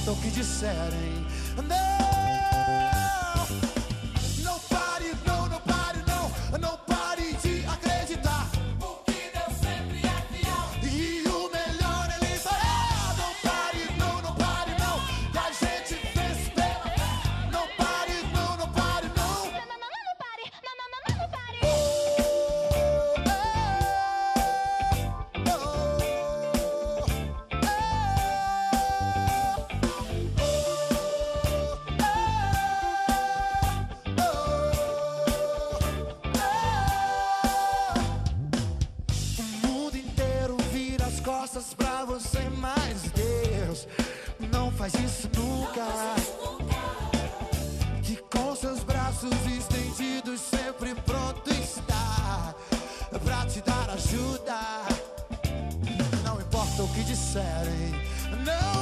importa o que disserem. Não. Não pare, não, não pare, não. Não pare de acreditar. Porque Deus sempre é fiel. E o melhor Ele fará. Não pare, não, não pare, não. Que a gente fez pela fé. Não pare, não, não pare, não. Não, não, não, não pare. Não, não, não, não pare. O mundo inteiro vira as costas pra você, mas Deus não faz isso nunca. Que com seus braços estendidos sempre pronto está pra te dar ajuda. Não importa o que disserem, não.